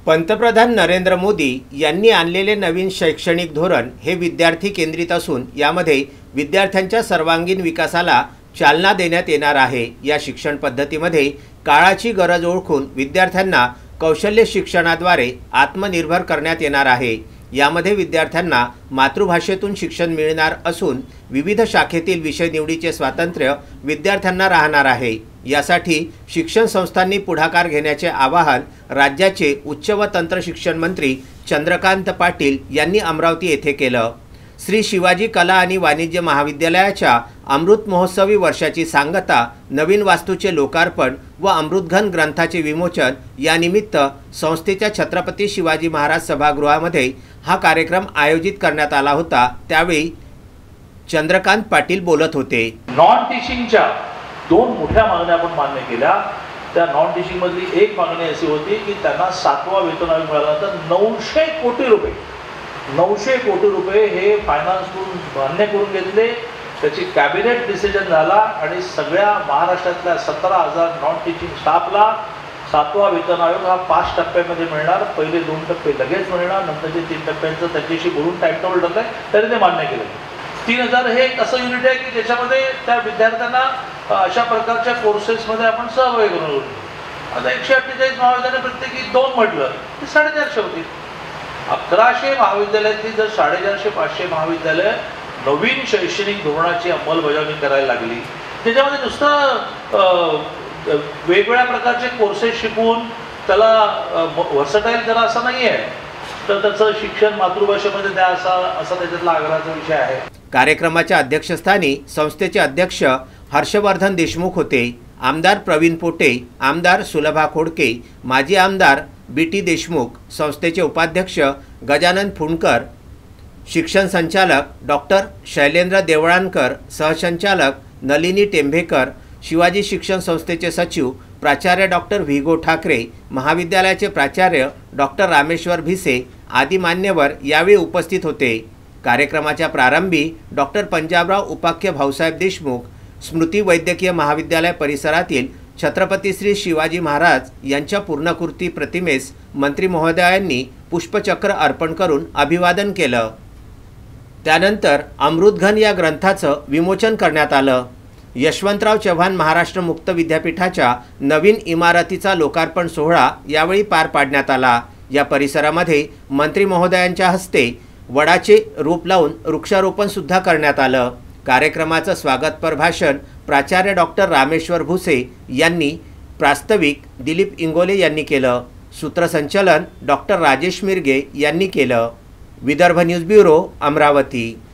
पंतप्रधान नरेंद्र मोदी यांनी आणलेले नवीन शैक्षणिक धोरण हे विद्यार्थी केंद्रित असून यामध्ये विद्यार्थ्यांच्या सर्वांगीण विकासाला चालना देण्यात येणार आहे। या शिक्षण पद्धतीमध्ये काळाची गरज ओळखून विद्यार्थ्यांना कौशल्य शिक्षणाद्वारे आत्मनिर्भर करण्यात येणार आहे। यामध्ये विद्यार्थ्यांना मातृभाषेतून शिक्षण मिळणार असून विविध शाखेतील विषय निवडीचे स्वातंत्र्य विद्यार्थ्यांना राहणार आहे। यासाठी शिक्षण संस्थांनी पुढाकार घेण्याचे आवाहन राज्याचे उच्च व तंत्र शिक्षण मंत्री चंद्रकांत पाटील यांनी अमरावती येथे केलं। श्री शिवाजी कला आणि वाणिज्य महाविद्यालयाच्या अमृत महोत्सवी वर्षाची सांगता, नवीन वास्तूचे लोकार्पण व अमृतघन ग्रंथाचे विमोचन यानिमित्त संस्थेच्या छत्रपती शिवाजी महाराज सभागृहामध्ये हा कार्यक्रम आयोजित करण्यात आला होता। त्यावेळी चंद्रकांत पाटील बोलत होते। नॉन टीचिंगच्या दोन मोठ्या मागण्या आपण मान्य केल्या। त्या नॉन टीचिंग मधली एक मागणी अशी होती की त्यांना 7वा वेतन आयोग मिळाला तर 900 कोटी रुपये हे फायनान्सकडून मान्य करून घेतले। त्याची कॅबिनेट डिसिजन झाला आणि सगळ्या महाराष्ट्रातल्या 17,000 नॉन टीचिंग स्टाफला 7वा वेतन आयोग हा 5 टप्प्यामध्ये मिळणार। पहिले 2 टप्पे लगेच मिळणार, नंतरचे 3 टप्प्यांचं त्यांच्याशी बोलून टाइम टेबल ठरलंय, तरी ते मान्य केलं। 3000 हे एक असं युनिट आहे की ज्याच्यामध्ये त्या विद्यार्थ्यांना अशा प्रकारच्या कोर्सेसमध्ये आपण सहभागी करून आता 148 महाविद्यालय प्रत्येकी 2 म्हटलं ते 450 होतील। 1100 महाविद्यालयातली जर 450-500 महाविद्यालय नवीन शैक्षणिक धोरणाची अंमलबजावणी करायला लागली, त्याच्यामध्ये नुसतं वेगवेगळ्या प्रकारचे कोर्सेस शिकवून त्याला व्हर्सटाईल करा असं नाही आहे, तर त्याचं शिक्षण मातृभाषेमध्ये द्या असा त्याच्यातला आग्रहाचा विषय आहे। कार्यक्रमाच्या अध्यक्षस्थानी संस्थेचे अध्यक्ष हर्षवर्धन देशमुख होते। आमदार प्रवीण पोटे, आमदार सुलभा खोडके, माजी आमदार बीटी देशमुख, संस्थेचे उपाध्यक्ष गजानन फुंडकर, शिक्षण संचालक डॉक्टर शैलेंद्र देवळानकर, सहसंचालक नलिनी टेंभेकर, शिवाजी शिक्षण संस्थेचे सचिव प्राचार्य डॉक्टर व्हिगो ठाकरे, महाविद्यालयाचे प्राचार्य डॉक्टर रामेश्वर भिसे आदी मान्यवर यावेळी उपस्थित होते। कार्यक्रमाच्या प्रारंभी डॉक्टर पंजाबराव उपाख्य भाऊसाहेब देशमुख स्मृती वैद्यकीय महाविद्यालय परिसरातील छत्रपती श्री शिवाजी महाराज यांच्या पूर्णकृती प्रतिमेस मंत्री महोदयांनी पुष्पचक्र अर्पण करून अभिवादन केलं। त्यानंतर अमृतघन या ग्रंथाचं विमोचन करण्यात आलं। यशवंतराव चव्हाण महाराष्ट्र मुक्त विद्यापीठाच्या नवीन इमारतीचा लोकार्पण सोहळा यावेळी पार पाडण्यात आला। या परिसरामध्ये मंत्री महोदयांच्या हस्ते वडाचे रोप लावून वृक्षारोपण सुद्धा करण्यात आलं। कार्यक्रमाचं स्वागतपर भाषण प्राचार्य डॉक्टर रामेश्वर भुसे यांनी, प्रास्ताविक दिलीप इंगोले यांनी केलं। सूत्रसंचालन डॉक्टर राजेश मिरगे यांनी केलं। Vidarbha news bureau, Amravati.